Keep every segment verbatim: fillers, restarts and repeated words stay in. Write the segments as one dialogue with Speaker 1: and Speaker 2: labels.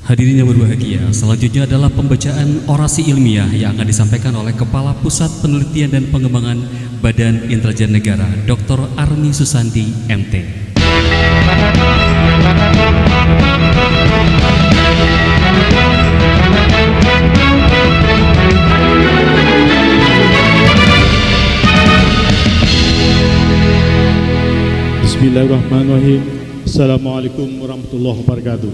Speaker 1: Hadirin yang berbahagia, selanjutnya adalah pembacaan orasi ilmiah yang akan disampaikan oleh Kepala Pusat Penelitian dan Pengembangan Badan Intelijen Negara, Doktor Army Susanti, M T.
Speaker 2: Bismillahirrahmanirrahim. Assalamualaikum warahmatullahi wabarakatuh.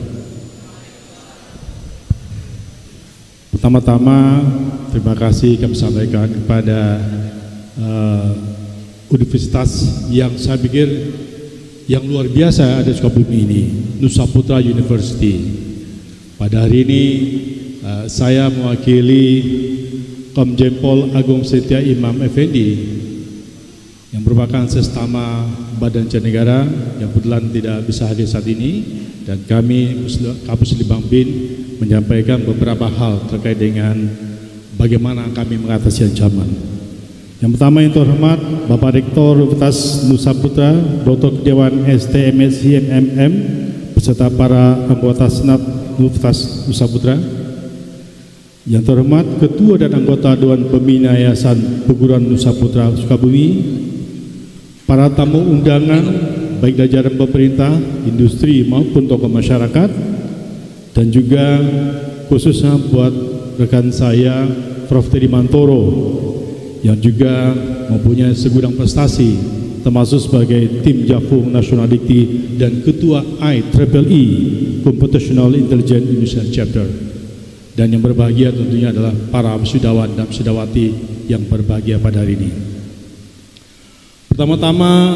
Speaker 2: Pertama-tama, terima kasih kami sampaikan kepada uh, universitas yang saya pikir yang luar biasa ada di Sukabumi ini, Nusa Putra University. Pada hari ini uh, saya mewakili Komjen Pol Agung Setia Imam Effendi yang merupakan sesama Badan Intelijen Negara yang kebetulan tidak bisa hadir saat ini, dan kami Kapus Litbang Bin menyampaikan beberapa hal terkait dengan bagaimana kami mengatasi ancaman. Yang pertama yang terhormat Bapak Rektor Universitas Nusa Putra, Doktor Dewan S T M S I M M beserta para anggota Senat Universitas Nusa Putra. Yang terhormat Ketua dan anggota Dewan Pembina Yayasan Perguruan Nusa Putra Sukabumi, para tamu undangan baik jajaran pemerintah, industri maupun tokoh masyarakat, dan juga khususnya buat rekan saya Profesor Teddy Mantoro yang juga mempunyai segudang prestasi termasuk sebagai tim Jafung Nasional Dikti dan Ketua I Triple E Computational Intelligence Indonesia Chapter. Dan yang berbahagia tentunya adalah para wisudawan dan wisudawati yang berbahagia pada hari ini. Pertama-tama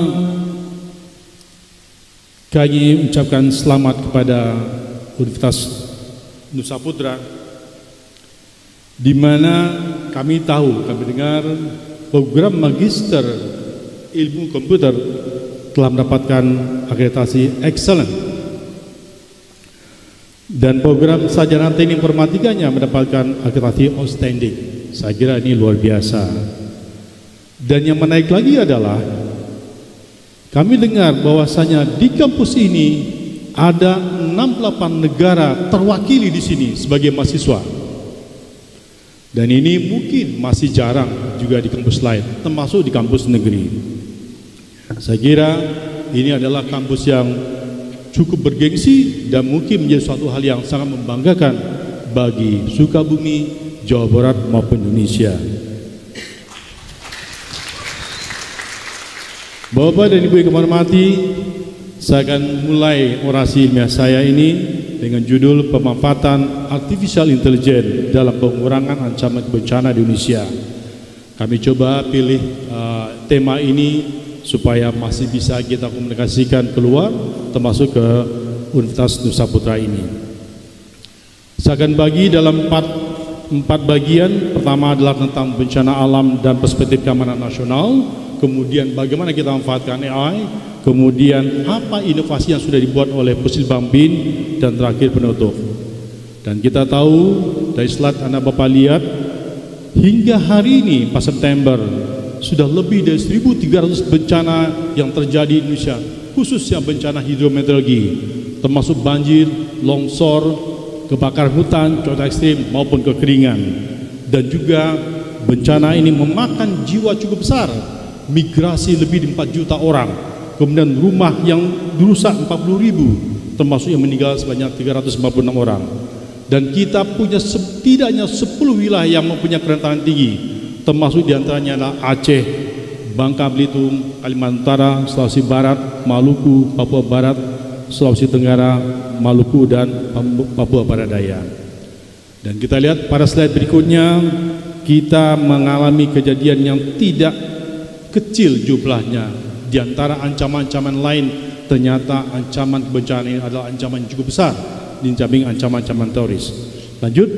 Speaker 2: kami mengucapkan selamat kepada Universitas Nusa Putra, di mana kami tahu, kami dengar program Magister Ilmu Komputer telah mendapatkan akreditasi excellent, dan program sarjana teknik informatikanya mendapatkan akreditasi outstanding. Saya kira ini luar biasa. Dan yang menarik lagi adalah kami dengar bahwasanya di kampus ini ada enam puluh delapan negara terwakili di sini sebagai mahasiswa. Dan ini mungkin masih jarang juga di kampus lain, termasuk di kampus negeri. Saya kira ini adalah kampus yang cukup bergengsi dan mungkin menjadi suatu hal yang sangat membanggakan bagi Sukabumi, Jawa Barat maupun Indonesia. Bapak dan Ibu yang kami hormati, saya akan mulai orasi ilmiah saya ini dengan judul pemanfaatan artificial intelligence dalam pengurangan ancaman bencana di Indonesia. Kami coba pilih uh, tema ini supaya masih bisa kita komunikasikan keluar, termasuk ke Universitas Nusa Putra ini. Saya akan bagi dalam empat, empat bagian. Pertama adalah tentang bencana alam dan perspektif keamanan nasional, kemudian bagaimana kita memanfaatkan A I, kemudian apa inovasi yang sudah dibuat oleh Pusat Litbang Bin, dan terakhir penutup. Dan kita tahu dari slide Anda Bapak lihat, hingga hari ini empat September sudah lebih dari seribu tiga ratus bencana yang terjadi di Indonesia, khususnya bencana hidrometeorologi, termasuk banjir, longsor, kebakaran hutan, cuaca ekstrim maupun kekeringan. Dan juga bencana ini memakan jiwa cukup besar, migrasi lebih dari empat juta orang, kemudian rumah yang dirusak empat puluh ribu, termasuk yang meninggal sebanyak tiga ratus empat puluh enam orang. Dan kita punya setidaknya sepuluh wilayah yang mempunyai kerentanan tinggi, termasuk diantaranya adalah Aceh, Bangka Belitung, Kalimantan Utara, Sulawesi Barat, Maluku, Papua Barat, Sulawesi Tenggara, Maluku, dan Papua Barat Daya. Dan kita lihat pada slide berikutnya, kita mengalami kejadian yang tidak kecil jumlahnya. Di antara ancaman-ancaman lain, ternyata ancaman bencana ini adalah ancaman yang cukup besar, di samping ancaman-ancaman teroris. Lanjut.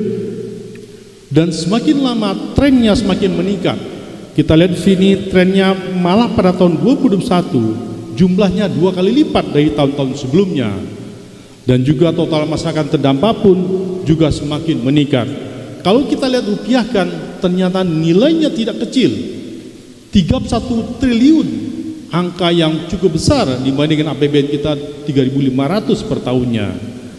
Speaker 2: Dan semakin lama trennya semakin meningkat. Kita lihat di sini trennya malah pada tahun dua ribu dua puluh satu jumlahnya dua kali lipat dari tahun-tahun sebelumnya. Dan juga total masyarakat terdampak pun juga semakin meningkat. Kalau kita lihat rupiahkan, ternyata nilainya tidak kecil, tiga puluh satu triliun, angka yang cukup besar dibandingkan A P B N kita tiga ribu lima ratus per tahunnya.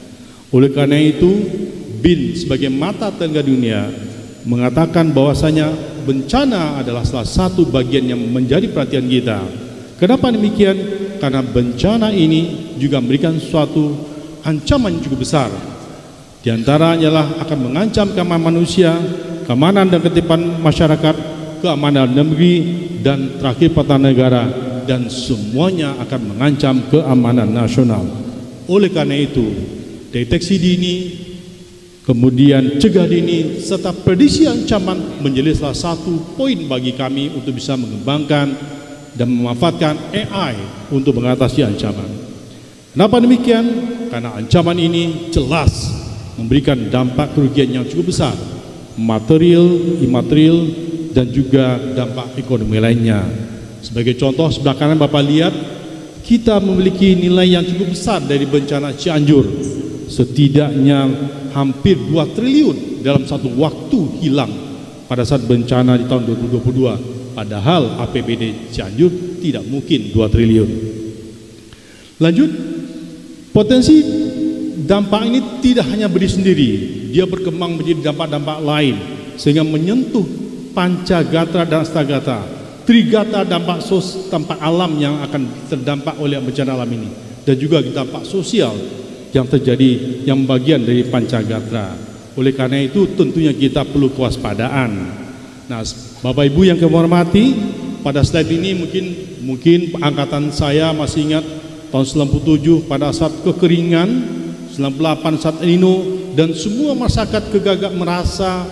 Speaker 2: Oleh karena itu, B I N sebagai mata telinga dunia mengatakan bahwasanya bencana adalah salah satu bagian yang menjadi perhatian kita. Kenapa demikian? Karena bencana ini juga memberikan suatu ancaman yang cukup besar. Di antaranya adalah akan mengancam keamanan manusia, keamanan dan ketertiban masyarakat, keamanan negeri, dan terakhir pertahanan negara, dan semuanya akan mengancam keamanan nasional. Oleh karena itu, deteksi dini, kemudian cegah dini, serta prediksi ancaman menjadi salah satu poin bagi kami untuk bisa mengembangkan dan memanfaatkan A I untuk mengatasi ancaman. Kenapa demikian? Karena ancaman ini jelas memberikan dampak kerugian yang cukup besar, material, imaterial, dan juga dampak ekonomi lainnya. Sebagai contoh, sebelah kanan Bapak lihat, kita memiliki nilai yang cukup besar dari bencana Cianjur. Setidaknya hampir dua triliun dalam satu waktu hilang pada saat bencana di tahun dua ribu dua puluh dua. Padahal A P B D Cianjur tidak mungkin dua triliun. Lanjut, potensi dampak ini tidak hanya berdiri sendiri, dia berkembang menjadi dampak-dampak lain sehingga menyentuh pancagatra dan astagatra, trigatra dampak sos, dampak alam yang akan terdampak oleh bencana alam ini, dan juga dampak sosial yang terjadi yang bagian dari pancagatra. Oleh karena itu tentunya kita perlu kewaspadaan. Nah, Bapak Ibu yang kami hormati, pada slide ini mungkin mungkin angkatan saya masih ingat tahun sembilan puluh tujuh pada saat kekeringan, sembilan puluh delapan saat El Nino, dan semua masyarakat kegagak merasa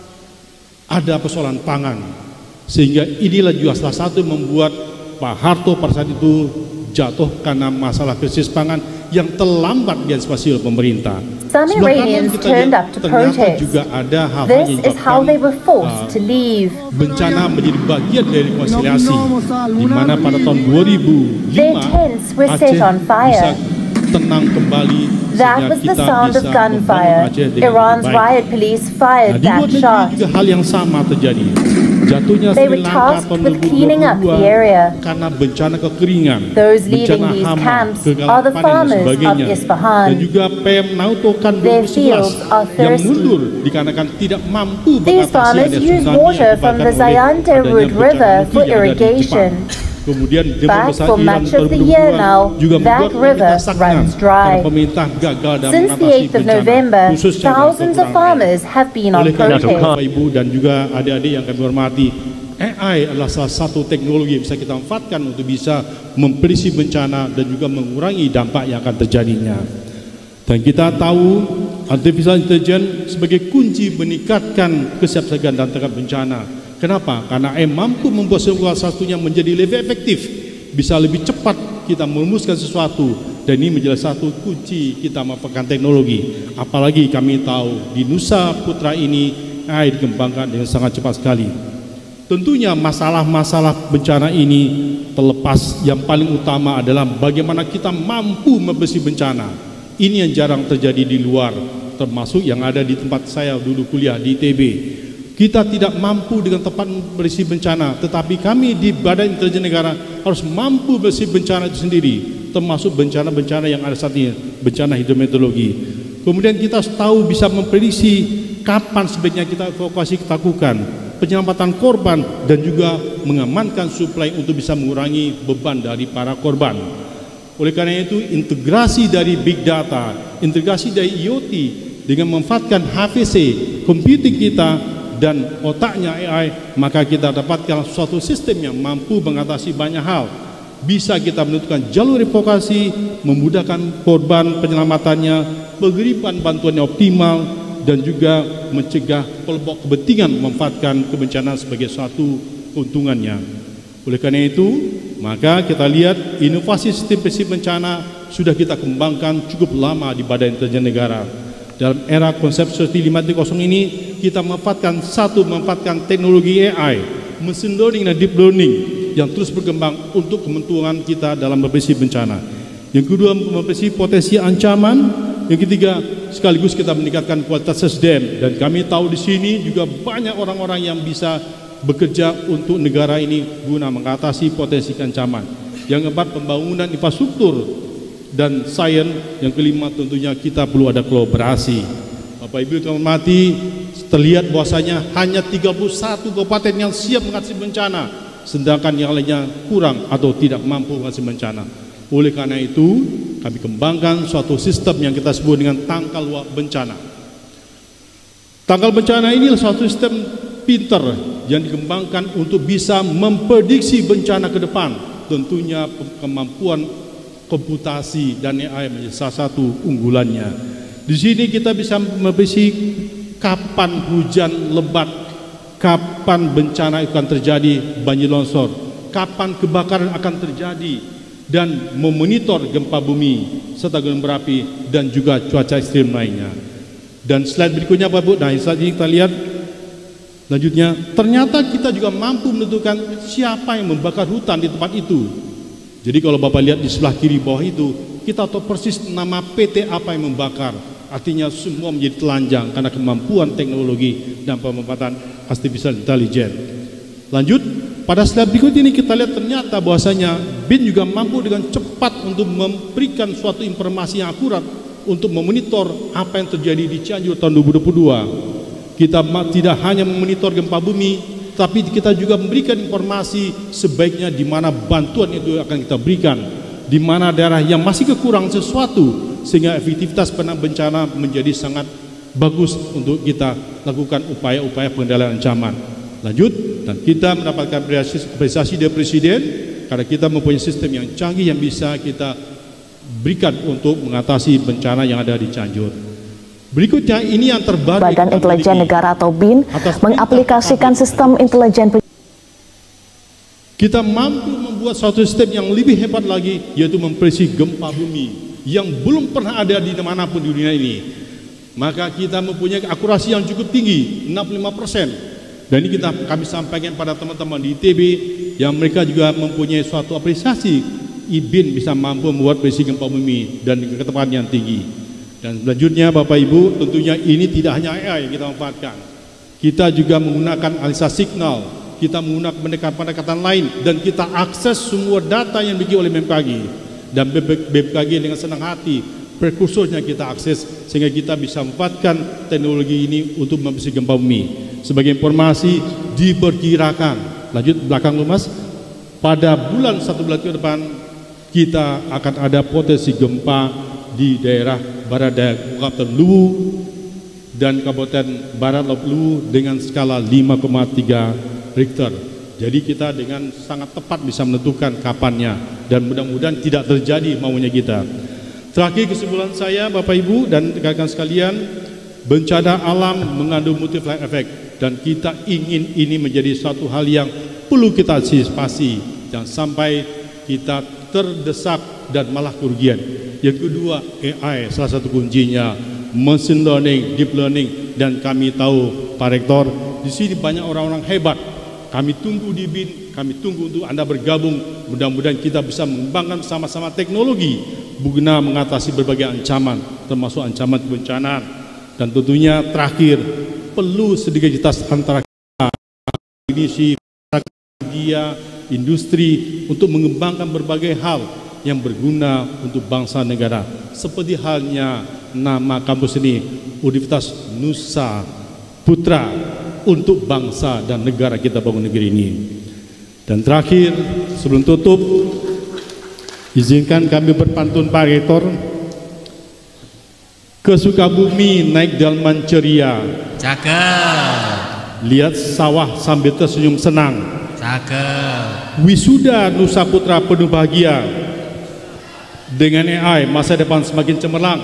Speaker 2: ada persoalan pangan, sehingga inilah juga salah satu yang membuat Pak Harto pada saat itu jatuh karena masalah krisis pangan yang terlambat diantisipasi oleh pemerintah.
Speaker 3: Some Iranians turned up to protest.
Speaker 2: Juga ada hal
Speaker 3: This is how they were forced
Speaker 2: uh,
Speaker 3: to leave.
Speaker 2: Bencana menjadi bagian dari rekonsiliasi, di mana pada tahun dua ribu lima
Speaker 3: Their tents were set
Speaker 2: Aceh
Speaker 3: on fire.
Speaker 2: bisa tenang kembali.
Speaker 3: That was the sound of gunfire. Iran's riot police fired
Speaker 2: Nah,
Speaker 3: that shot.
Speaker 2: juga hal yang sama terjadi. Jatuhnya
Speaker 3: They
Speaker 2: Sri
Speaker 3: were
Speaker 2: Lanka
Speaker 3: tasked
Speaker 2: tahun
Speaker 3: with
Speaker 2: dua ribu
Speaker 3: cleaning
Speaker 2: dua
Speaker 3: up
Speaker 2: puluh dua
Speaker 3: the area.
Speaker 2: karena bencana kekeringan,
Speaker 3: Those leading
Speaker 2: bencana
Speaker 3: these
Speaker 2: hama,
Speaker 3: camps
Speaker 2: kegagalan
Speaker 3: are the
Speaker 2: panen dan
Speaker 3: farmers of
Speaker 2: sebagainya.
Speaker 3: Isfahan.
Speaker 2: Dan juga P M Nautokan dua
Speaker 3: Their
Speaker 2: ribu sebelas
Speaker 3: fields are
Speaker 2: yang
Speaker 3: thirsty.
Speaker 2: mundur dikarenakan tidak mampu
Speaker 3: These
Speaker 2: mengatasi
Speaker 3: farmers
Speaker 2: adanya
Speaker 3: use
Speaker 2: tsunami
Speaker 3: water
Speaker 2: yang
Speaker 3: from the
Speaker 2: disebabkan oleh
Speaker 3: Zayante
Speaker 2: adanya
Speaker 3: Road
Speaker 2: bencana
Speaker 3: River
Speaker 2: bumi
Speaker 3: for
Speaker 2: yang ada di
Speaker 3: irrigation.
Speaker 2: Jepang. Kemudian
Speaker 3: But
Speaker 2: besar
Speaker 3: for
Speaker 2: Iran
Speaker 3: much
Speaker 2: tahun
Speaker 3: of the
Speaker 2: dua ribu dua puluh
Speaker 3: year
Speaker 2: dua
Speaker 3: now,
Speaker 2: juga
Speaker 3: that
Speaker 2: membuat
Speaker 3: river
Speaker 2: pemerintah stagnan
Speaker 3: runs dry.
Speaker 2: karena pemerintah gagal dalam
Speaker 3: Since the
Speaker 2: mengatasi
Speaker 3: eighth of
Speaker 2: bencana,
Speaker 3: November,
Speaker 2: khususnya dalam
Speaker 3: thousands of
Speaker 2: kekurangan air.
Speaker 3: farmers have been on
Speaker 2: Oleh karena itu,
Speaker 3: protest.
Speaker 2: Bapak Ibu dan juga adik-adik yang kami hormati, A I adalah salah satu teknologi yang bisa kita manfaatkan untuk bisa memprediksi bencana dan juga mengurangi dampak yang akan terjadinya. Dan kita tahu artificial intelligence sebagai kunci meningkatkan kesiapsiagaan dan tanggap bencana. Kenapa? Karena A I mampu membuat salah satunya menjadi lebih efektif, bisa lebih cepat kita merumuskan sesuatu, dan ini menjadi satu kunci kita memanfaatkan teknologi. Apalagi kami tahu di Nusa Putra ini A I dikembangkan dengan sangat cepat sekali. Tentunya masalah-masalah bencana ini terlepas yang paling utama adalah bagaimana kita mampu membersih bencana. Ini yang jarang terjadi di luar, termasuk yang ada di tempat saya dulu kuliah di I T B. Kita tidak mampu dengan tepat membersih bencana, tetapi kami di Badan Intelijen Negara harus mampu bersih bencana itu sendiri, termasuk bencana-bencana yang ada saat ini, bencana hidrometeorologi. Kemudian kita harus tahu bisa memprediksi kapan sebaiknya kita evakuasi kita lakukan, penyelamatan korban, dan juga mengamankan suplai untuk bisa mengurangi beban dari para korban. Oleh karena itu, integrasi dari big data, integrasi dari I O T dengan memanfaatkan H P C, computing kita, dan otaknya A I, maka kita dapatkan suatu sistem yang mampu mengatasi banyak hal. Bisa kita menentukan jalur evakuasi, memudahkan korban penyelamatannya, pengiriman bantuan yang optimal, dan juga mencegah kelompok kepentingan memanfaatkan kebencanaan sebagai suatu keuntungannya. Oleh karena itu, maka kita lihat inovasi sistem prediksi bencana sudah kita kembangkan cukup lama di Badan Intelijen Negara. Dalam era konsep seperti lima titik nol ini, kita memanfaatkan satu, memanfaatkan teknologi A I, machine learning dan deep learning yang terus berkembang untuk keuntungan kita dalam memprediksi bencana. Yang kedua, memprediksi potensi ancaman. Yang ketiga, sekaligus kita meningkatkan kualitas S D M. Dan kami tahu di sini juga banyak orang-orang yang bisa bekerja untuk negara ini guna mengatasi potensi ancaman. Yang keempat, pembangunan infrastruktur dan sains. Yang kelima tentunya kita perlu ada kolaborasi. Bapak Ibu yang hormati, terlihat bahwasanya hanya tiga puluh satu kabupaten yang siap mengatasi bencana, sedangkan yang lainnya kurang atau tidak mampu mengatasi bencana. Oleh karena itu, kami kembangkan suatu sistem yang kita sebut dengan tangkal bencana. Tangkal bencana ini adalah suatu sistem pintar yang dikembangkan untuk bisa memprediksi bencana ke depan. Tentunya kemampuan komputasi dan A I menjadi salah satu unggulannya. Di sini kita bisa memprediksi kapan hujan lebat, kapan bencana akan terjadi, banjir longsor, kapan kebakaran akan terjadi, dan memonitor gempa bumi serta gunung berapi dan juga cuaca ekstrim lainnya. Dan slide berikutnya Bapak Ibu, nah saat ini kita lihat selanjutnya, ternyata kita juga mampu menentukan siapa yang membakar hutan di tempat itu. Jadi kalau Bapak lihat di sebelah kiri bawah itu, kita tahu persis nama P T apa yang membakar. Artinya semua menjadi telanjang karena kemampuan teknologi dan pemanfaatan artificial intelligence. Lanjut, pada slide berikut ini kita lihat ternyata bahwasanya B I N juga mampu dengan cepat untuk memberikan suatu informasi yang akurat untuk memonitor apa yang terjadi di Cianjur tahun dua ribu dua puluh dua. Kita tidak hanya memonitor gempa bumi, tapi kita juga memberikan informasi sebaiknya di mana bantuan itu akan kita berikan, di mana daerah yang masih kekurangan sesuatu, sehingga efektivitas penanganan bencana menjadi sangat bagus untuk kita lakukan upaya-upaya pengendalian ancaman. Lanjut, dan kita mendapatkan apresiasi dari Presiden karena kita mempunyai sistem yang canggih yang bisa kita berikan untuk mengatasi bencana yang ada di Cianjur. Berikutnya ini yang terbaru.
Speaker 3: Badan Intelijen Negara atau B I N mengaplikasikan sistem intelijen.
Speaker 2: Kita mampu membuat suatu sistem yang lebih hebat lagi, yaitu memprediksi gempa bumi yang belum pernah ada di manapun di dunia ini. Maka kita mempunyai akurasi yang cukup tinggi, enam puluh lima persen. Dan ini kita kami sampaikan pada teman-teman di I T B yang mereka juga mempunyai suatu apresiasi I B I N bisa mampu membuat prediksi gempa bumi dan ketepatan yang tinggi. Dan selanjutnya Bapak Ibu, tentunya ini tidak hanya A I yang kita manfaatkan. Kita juga menggunakan analisa signal, kita menggunakan pendekatan-pendekatan lain, dan kita akses semua data yang dimiliki oleh B M K G. Dan B M K G dengan senang hati prekursornya kita akses sehingga kita bisa memanfaatkan teknologi ini untuk memprediksi gempa bumi. Sebagai informasi, diperkirakan, lanjut belakang lu Mas, pada bulan satu bulan ke depan kita akan ada potensi gempa di daerah barat daya Kabupaten Luwu dan Kabupaten Barat Laut Luwu dengan skala lima koma tiga Richter. Jadi kita dengan sangat tepat bisa menentukan kapannya dan mudah-mudahan tidak terjadi maunya kita. Terakhir kesimpulan saya Bapak Ibu dan rekan-rekan sekalian, bencana alam mengandung multiplier effect dan kita ingin ini menjadi suatu hal yang perlu kita antisipasi, jangan sampai kita terdesak dan malah kerugian. Yang kedua, A I salah satu kuncinya, machine learning, deep learning, dan kami tahu Pak Rektor di sini banyak orang-orang hebat. Kami tunggu di B I N, kami tunggu untuk Anda bergabung. Mudah-mudahan kita bisa mengembangkan sama-sama teknologi guna mengatasi berbagai ancaman, termasuk ancaman kebencanaan. Dan tentunya terakhir, perlu sinergitas antara kita, akademisi, media, industri untuk mengembangkan berbagai hal yang berguna untuk bangsa negara. Seperti halnya nama kampus ini, Universitas Nusa Putra, untuk bangsa dan negara kita bangun negeri ini. Dan terakhir, sebelum tutup, izinkan kami berpantun Pak Rektor. Ke Sukabumi naik delman ceria,
Speaker 4: cakep.
Speaker 2: Lihat sawah sambil tersenyum senang,
Speaker 4: cakep.
Speaker 2: Wisuda Nusa Putra penuh bahagia. Dengan A I masa depan semakin cemerlang.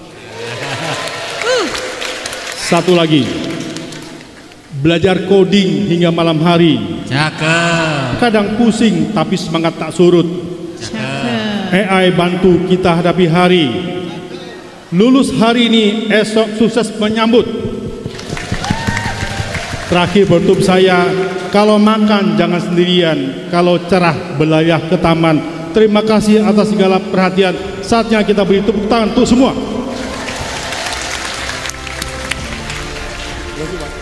Speaker 2: Satu lagi, belajar coding hingga malam hari,
Speaker 4: cakep.
Speaker 2: kadang pusing tapi semangat tak surut.
Speaker 4: Cakep.
Speaker 2: A I bantu kita hadapi hari. Lulus hari ini, esok sukses menyambut. Terakhir penutup saya, kalau makan jangan sendirian, kalau cerah berlayar ke taman. Terima kasih atas segala perhatian. Saatnya kita beri tepuk tangan untuk semua.